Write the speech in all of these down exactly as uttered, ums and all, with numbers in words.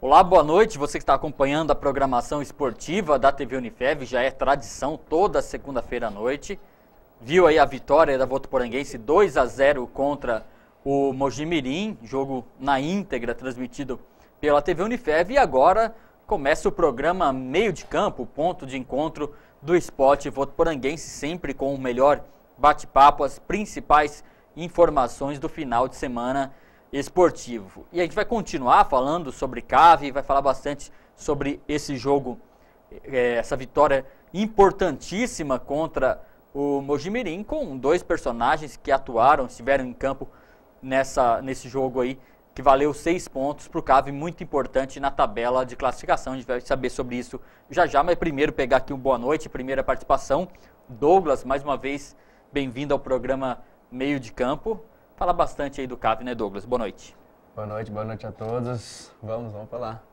Olá, boa noite. Você que está acompanhando a programação esportiva da T V Unifev, já é tradição toda segunda-feira à noite. Viu aí a vitória da Votuporanguense dois a zero contra o Mojimirim, jogo na íntegra transmitido pela T V Unifev. E agora começa o programa Meio de Campo, ponto de encontro do esporte votuporanguense, sempre com o melhor bate-papo, as principais informações do final de semana esportivo. E a gente vai continuar falando sobre C A V, vai falar bastante sobre esse jogo, é, essa vitória importantíssima contra o Mojimirim, com dois personagens que atuaram, estiveram em campo nessa, nesse jogo aí, que valeu seis pontos para o C A V, muito importante na tabela de classificação. A gente vai saber sobre isso já já, mas primeiro pegar aqui um boa noite, primeira participação. Douglas, mais uma vez, bem-vindo ao programa Meio de Campo. Fala bastante aí do C A V, né, Douglas? Boa noite. Boa noite, boa noite a todos. Vamos, vamos falar.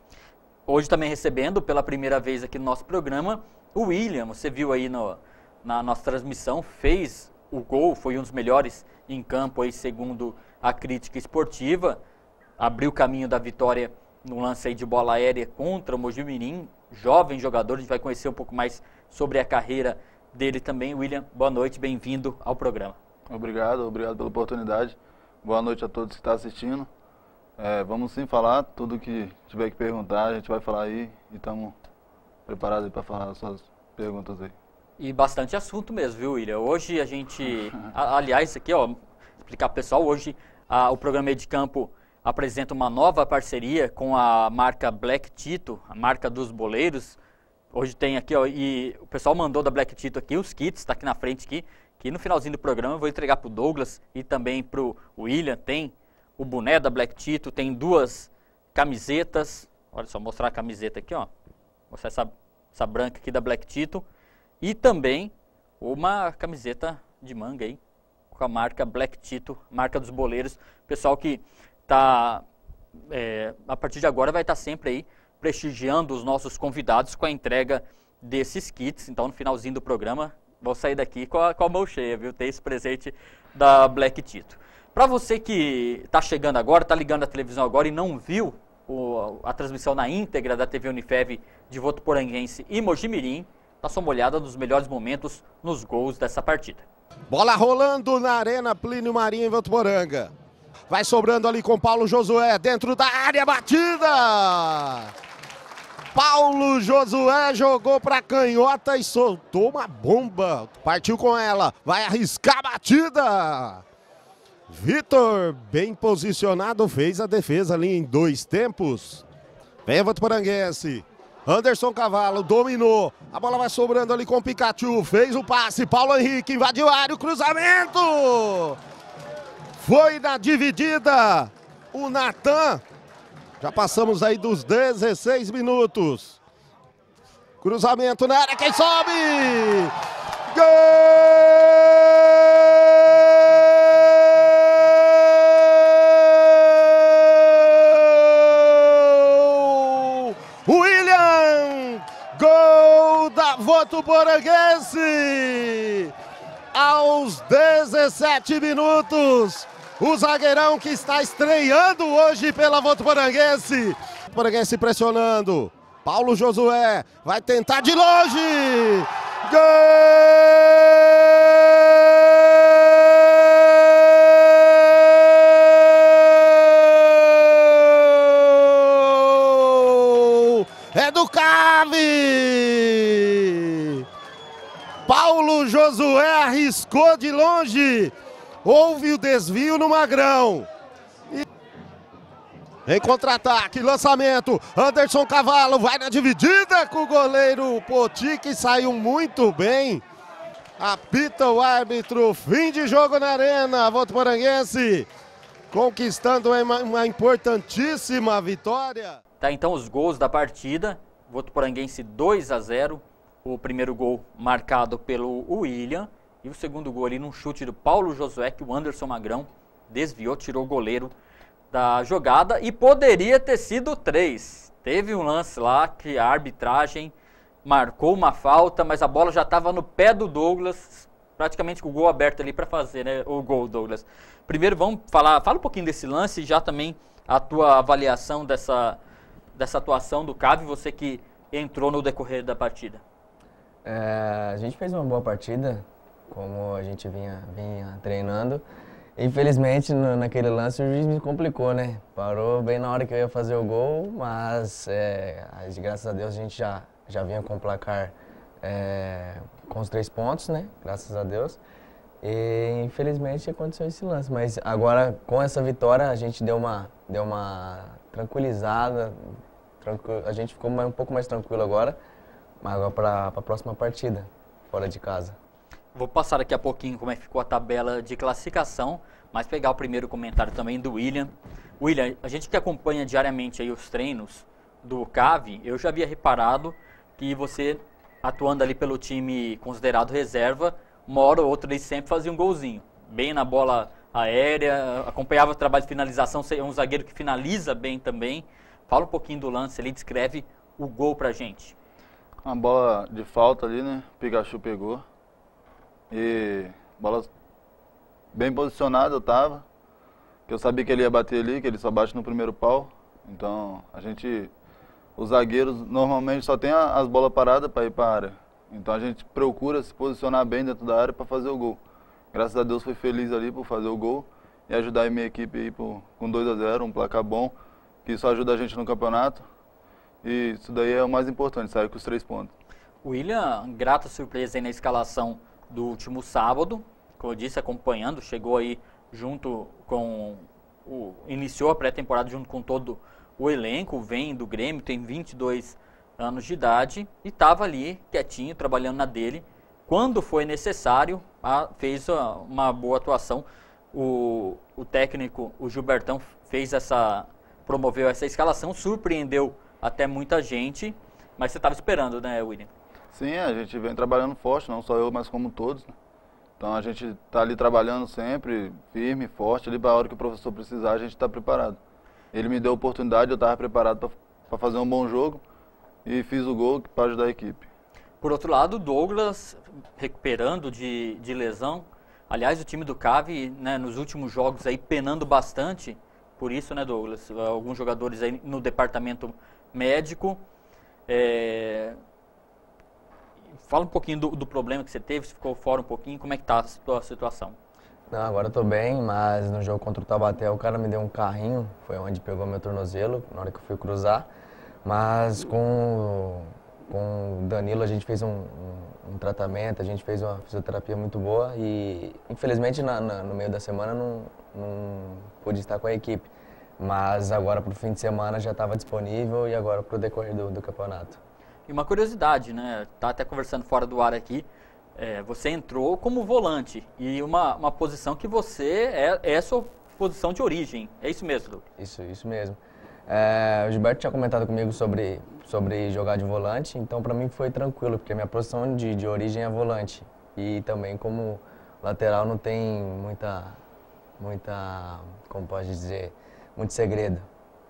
Hoje também recebendo pela primeira vez aqui no nosso programa o William. Você viu aí no, na nossa transmissão, fez o gol, foi um dos melhores em campo aí, segundo a crítica esportiva. Abriu o caminho da vitória no lance aí de bola aérea contra o Mojimirim. Jovem jogador, a gente vai conhecer um pouco mais sobre a carreira dele também. William, boa noite, bem-vindo ao programa. Obrigado, obrigado pela oportunidade. Boa noite a todos que estão assistindo. É, vamos sim falar, tudo que tiver que perguntar, a gente vai falar aí e estamos preparados para falar as suas perguntas aí. E bastante assunto mesmo, viu, William? Hoje a gente, a, aliás, aqui, ó, explicar pro pessoal, hoje a, o programa Meio de Campo apresenta uma nova parceria com a marca Black Tito, a marca dos boleiros. Hoje tem aqui, ó, e o pessoal mandou da Black Tito aqui os kits, está aqui na frente aqui, que no finalzinho do programa eu vou entregar para o Douglas e também para o William. Tem o boné da Black Tito, tem duas camisetas, olha só, mostrar a camiseta aqui, ó, mostrar essa, essa branca aqui da Black Tito, e também uma camiseta de manga aí, com a marca Black Tito, marca dos boleiros. Pessoal que está, é, a partir de agora vai estar tá sempre aí prestigiando os nossos convidados com a entrega desses kits. Então no finalzinho do programa vou sair daqui com a, com a mão cheia, viu? Tem esse presente da Black Tito. Para você que está chegando agora, está ligando a televisão agora e não viu o, a transmissão na íntegra da T V Unifev de Votuporanguense e Mojimirim, dá só uma olhada nos melhores momentos nos gols dessa partida. Bola rolando na Arena Plínio Marinho em Votuporanga. Vai sobrando ali com Paulo Josué dentro da área, batida! Paulo Josué jogou para canhota e soltou uma bomba. Partiu com ela, vai arriscar a batida. Vitor, bem posicionado, fez a defesa ali em dois tempos. Vem a Votuporanguense. Anderson Cavalo dominou. A bola vai sobrando ali com o Pikachu. Fez o passe. Paulo Henrique invadiu a área. O cruzamento. Foi na dividida. O Natan. Já passamos aí dos dezesseis minutos. Cruzamento na área, quem sobe? Gol! William! Gol da Votuporanguense! Aos dezessete minutos. O zagueirão que está estreando hoje pela Votuporanguense. Votuporanguense pressionando. Paulo Josué vai tentar de longe. Gol! É do C A V! Paulo Josué arriscou de longe. Houve o desvio no Magrão. E... Em contra-ataque, lançamento. Anderson Cavalo vai na dividida com o goleiro Poti, que saiu muito bem. Apita o árbitro. Fim de jogo na Arena. Votuporanguense conquistando uma, uma importantíssima vitória. Tá, então os gols da partida. Votuporanguense dois a zero. O primeiro gol marcado pelo William. E o segundo gol ali num chute do Paulo Josué, que o Anderson Magrão desviou, tirou o goleiro da jogada. E poderia ter sido três. Teve um lance lá que a arbitragem marcou uma falta, mas a bola já estava no pé do Douglas, praticamente com o gol aberto ali para fazer, né, o gol, Douglas. Primeiro vamos falar, fala um pouquinho desse lance e já também a tua avaliação dessa, dessa atuação do Cave, você que entrou no decorrer da partida? É, a gente fez uma boa partida, como a gente vinha, vinha treinando. Infelizmente, no, naquele lance, o juiz me complicou, né? Parou bem na hora que eu ia fazer o gol, mas é, graças a Deus a gente já, já vinha com o placar é, com os três pontos, né? Graças a Deus. E infelizmente aconteceu esse lance, mas agora com essa vitória a gente deu uma, deu uma tranquilizada, tranquil, a gente ficou mais, um pouco mais tranquilo agora, mas agora para a próxima partida, fora de casa. Vou passar daqui a pouquinho como é que ficou a tabela de classificação, mas pegar o primeiro comentário também do William. William, a gente que acompanha diariamente aí os treinos do Cave, eu já havia reparado que você, atuando ali pelo time considerado reserva, uma hora ou outra ele sempre fazia um golzinho, bem na bola aérea, acompanhava o trabalho de finalização, é um zagueiro que finaliza bem também. Fala um pouquinho do lance ali, descreve o gol pra gente. Uma bola de falta ali, né? O Pikachu pegou. E bola bem posicionada eu tava, que eu sabia que ele ia bater ali, que ele só bate no primeiro pau. Então a gente, os zagueiros normalmente só tem a, as bolas paradas para ir para a área. Então a gente procura se posicionar bem dentro da área para fazer o gol. Graças a Deus fui feliz ali por fazer o gol e ajudar a minha equipe aí por, com dois a zero, um placar bom, que isso ajuda a gente no campeonato. E isso daí é o mais importante, sair com os três pontos. William, grata surpresa aí na escalação do último sábado, como eu disse, acompanhando, chegou aí junto com o, iniciou a pré-temporada junto com todo o elenco, vem do Grêmio, tem vinte e dois anos de idade e estava ali quietinho, trabalhando na dele. Quando foi necessário, a, fez a, uma boa atuação. O, o técnico, o Gilbertão, fez essa, promoveu essa escalação, surpreendeu até muita gente, mas você estava esperando, né, William? Sim, a gente vem trabalhando forte, não só eu, mas como todos, né? Então a gente está ali trabalhando sempre, firme, forte, ali para a hora que o professor precisar, a gente está preparado. Ele me deu a oportunidade, eu estava preparado para fazer um bom jogo e fiz o gol para ajudar a equipe. Por outro lado, Douglas recuperando de, de lesão. Aliás, o time do Cave, né, nos últimos jogos aí penando bastante, por isso, né, Douglas? Alguns jogadores aí no departamento médico. É... Fala um pouquinho do, do problema que você teve, se ficou fora um pouquinho, como é que está a sua situação? Não, agora eu tô bem, mas no jogo contra o Taubaté o cara me deu um carrinho, foi onde pegou meu tornozelo, na hora que eu fui cruzar. Mas com, com o Danilo a gente fez um, um, um tratamento, a gente fez uma fisioterapia muito boa e infelizmente na, na, no meio da semana não, não pude estar com a equipe. Mas agora para o fim de semana já estava disponível e agora para o decorrer do, do campeonato. E uma curiosidade, né? Tá até conversando fora do ar aqui. É, você entrou como volante e uma, uma posição que você é, é a sua posição de origem. É isso mesmo, Douglas? Isso, isso mesmo. É, o Gilberto tinha comentado comigo sobre, sobre jogar de volante, então para mim foi tranquilo, porque a minha posição de, de origem é volante. E também como lateral não tem muita, muita, como pode dizer, muito segredo.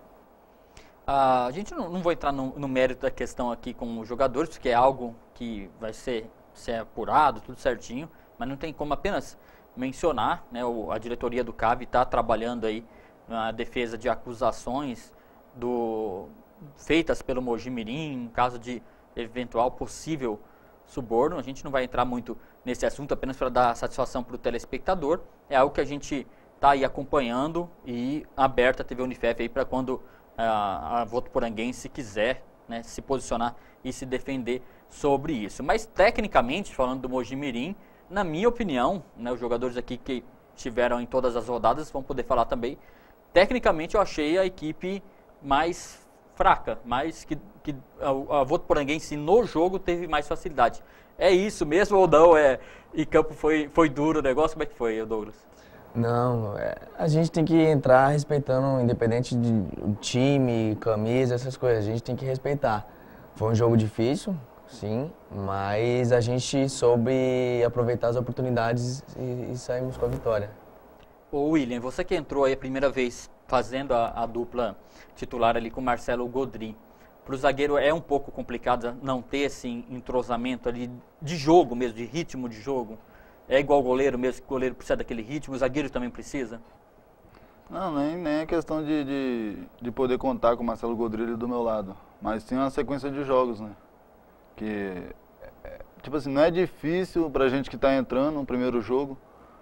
Ah, a gente não, não vai entrar no, no mérito da questão aqui com os jogadores, porque é algo que vai ser, ser apurado, tudo certinho, mas não tem como apenas mencionar, né, o, a diretoria do Cave está trabalhando aí na defesa de acusações do, feitas pelo Mogi Mirim, em caso de eventual possível suborno. A gente não vai entrar muito nesse assunto, apenas para dar satisfação para o telespectador. É algo que a gente está aí acompanhando e aberta a T V Unifef aí para quando a, a Votuporanguense quiser, né, se posicionar e se defender sobre isso. Mas tecnicamente, falando do Mogi Mirim, na minha opinião, né, os jogadores aqui que estiveram em todas as rodadas vão poder falar também, tecnicamente eu achei a equipe mais fraca, mais que, que a, a Votuporanguense no jogo teve mais facilidade. É isso mesmo ou não? É, e campo foi, foi duro o negócio? Como é que foi, Douglas? Não, é, a gente tem que entrar respeitando, independente de time, camisa, essas coisas, a gente tem que respeitar. Foi um jogo difícil, sim, mas a gente soube aproveitar as oportunidades e, e saímos com a vitória. Ô William, você que entrou aí a primeira vez fazendo a, a dupla titular ali com o Marcelo Godry, para o zagueiro é um pouco complicado não ter esse entrosamento ali de jogo mesmo, de ritmo de jogo? É igual o goleiro mesmo, que o goleiro precisa daquele ritmo, o zagueiro também precisa? Não, nem, nem é questão de, de, de poder contar com o Marcelo Godrilli do meu lado, mas sim uma sequência de jogos, né? Que, é, tipo assim, não é difícil pra gente que tá entrando no primeiro jogo,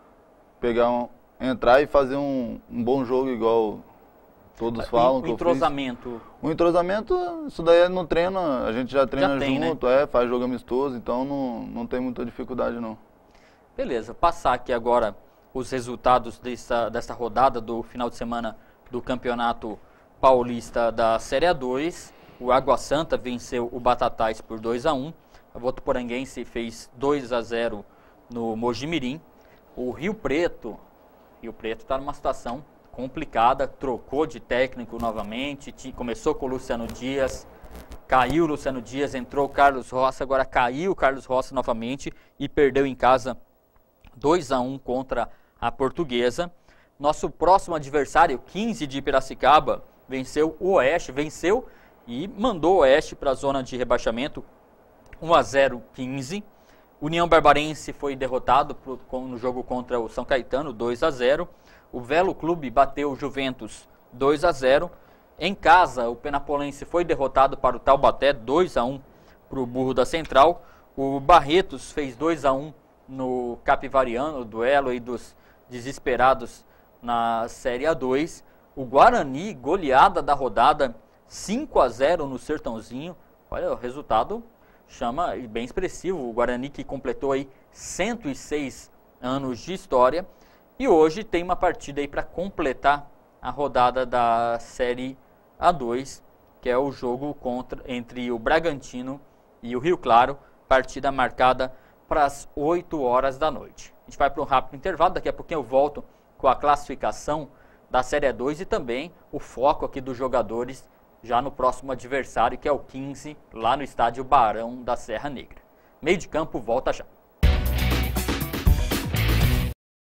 pegar um, entrar e fazer um, um bom jogo igual todos falam. O que entrosamento. Eu fiz. O entrosamento, isso daí é no treino, a gente já treina já tem, junto, né? é, faz jogo amistoso, então não, não tem muita dificuldade não. Beleza, passar aqui agora os resultados dessa, dessa rodada do final de semana do Campeonato Paulista da Série A dois. O Água Santa venceu o Batatais por dois a um. A Votuporanguense fez dois a zero no Mojimirim. O Rio Preto, Rio Preto está numa situação complicada, trocou de técnico novamente, começou com o Luciano Dias, caiu o Luciano Dias, entrou o Carlos Roça, agora caiu o Carlos Roça novamente e perdeu em casa dois a um contra a Portuguesa. Nosso próximo adversário, quinze de Piracicaba, venceu o Oeste, venceu e mandou o Oeste para a zona de rebaixamento, um a zero, quinze. União Barbarense foi derrotado pro, no jogo contra o São Caetano, dois a zero. O Velo Clube bateu o Juventus, dois a zero. Em casa, o Penapolense foi derrotado para o Taubaté, dois a um para o Burro da Central. O Barretos fez dois a um no Capivariano, o duelo aí dos desesperados na Série A dois. O Guarani, goleada da rodada, cinco a zero no Sertãozinho. Olha, o resultado chama e bem expressivo. O Guarani que completou aí cento e seis anos de história. E hoje tem uma partida aí para completar a rodada da Série A dois, que é o jogo contra, entre o Bragantino e o Rio Claro, partida marcada para as oito horas da noite. A gente vai para um rápido intervalo, daqui a pouquinho eu volto com a classificação da Série A dois e também o foco aqui dos jogadores já no próximo adversário, que é o quinze, lá no estádio Barão da Serra Negra. Meio de campo, volta já.